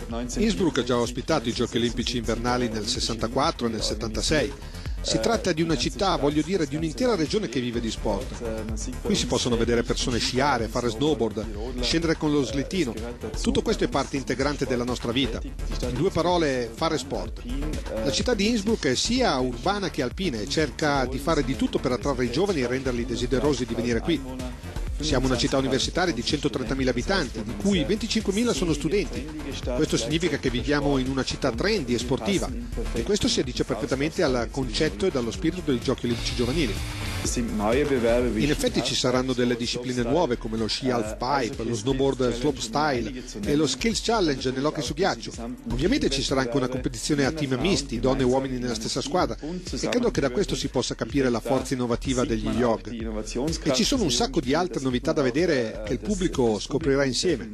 Innsbruck ha già ospitato i Giochi Olimpici invernali nel 64 e nel 76. Si tratta di una città, voglio dire, di un'intera regione che vive di sport. Qui si possono vedere persone sciare, fare snowboard, scendere con lo slittino. Tutto questo è parte integrante della nostra vita. In due parole, fare sport. La città di Innsbruck è sia urbana che alpina e cerca di fare di tutto per attrarre i giovani e renderli desiderosi di venire qui. Siamo una città universitaria di 130.000 abitanti, di cui 25.000 sono studenti. Questo significa che viviamo in una città trendy e sportiva, e questo si addice perfettamente al concetto e dallo spirito dei Giochi Olimpici giovanili. In effetti ci saranno delle discipline nuove come lo sci halfpipe, lo snowboard slopestyle e lo skills challenge nell'hockey su ghiaccio. Ovviamente ci sarà anche una competizione a team misti, donne e uomini nella stessa squadra, e credo che da questo si possa capire la forza innovativa degli YOG. E ci sono un sacco di altre novità da vedere che il pubblico scoprirà insieme.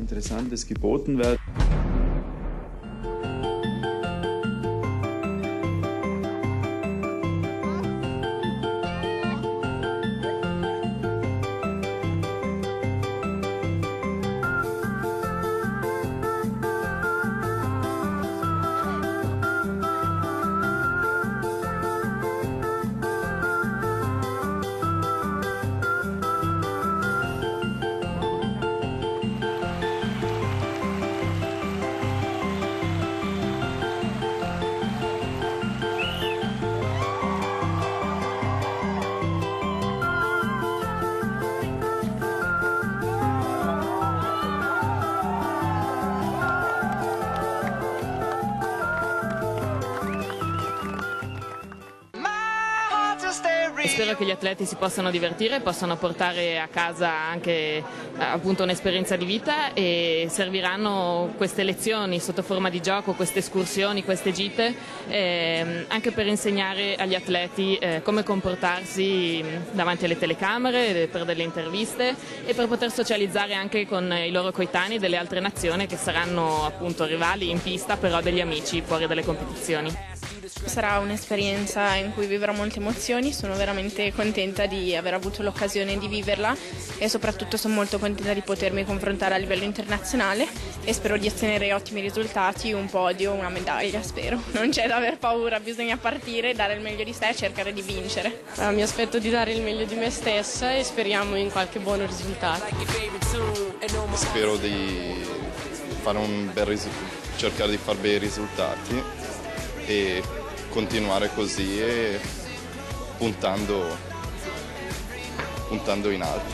Spero che gli atleti si possano divertire, possano portare a casa anche appunto un'esperienza di vita, e serviranno queste lezioni sotto forma di gioco, queste escursioni, queste gite, anche per insegnare agli atleti come comportarsi davanti alle telecamere, per delle interviste e per poter socializzare anche con i loro coetanei delle altre nazioni che saranno appunto rivali in pista, però degli amici fuori dalle competizioni. Sarà un'esperienza in cui vivrò molte emozioni, sono veramente contenta di aver avuto l'occasione di viverla e soprattutto sono molto contenta di potermi confrontare a livello internazionale e spero di ottenere ottimi risultati, un podio, una medaglia, spero. Non c'è da aver paura, bisogna partire, dare il meglio di sé e cercare di vincere. Mi aspetto di dare il meglio di me stessa e speriamo in qualche buon risultato. Spero di fare cercare di fare bei risultati e continuare così e puntando in alto.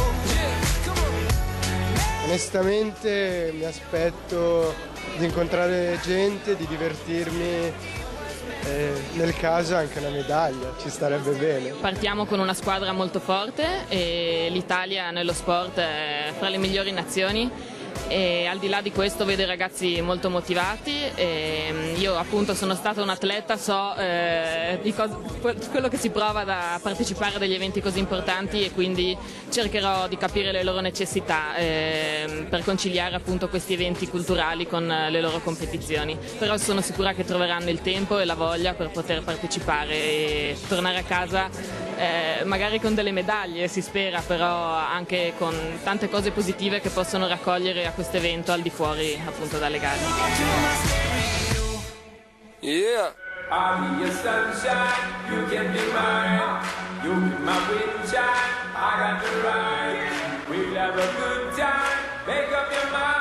Onestamente mi aspetto di incontrare gente, di divertirmi, nel caso anche una medaglia, ci starebbe bene. Partiamo con una squadra molto forte e l'Italia nello sport è fra le migliori nazioni. E al di là di questo vedo i ragazzi molto motivati, e io appunto sono stata un atleta, so quello che si prova da partecipare a degli eventi così importanti, e quindi cercherò di capire le loro necessità per conciliare appunto questi eventi culturali con le loro competizioni, però sono sicura che troveranno il tempo e la voglia per poter partecipare e tornare a casa magari con delle medaglie, si spera, però anche con tante cose positive che possono raccogliere a questo evento al di fuori appunto dalle gare. Yeah. I'll be your sunshine, you can be mine. You be my wind shine, I got the right. We'll have a good time, make up your mind.